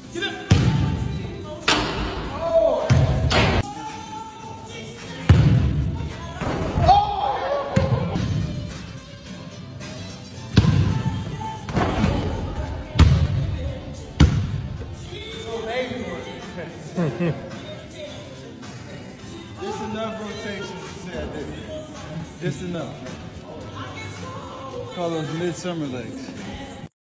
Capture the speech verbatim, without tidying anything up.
Get up. Just enough rotation to say I did. Just enough. Call those midsummer legs.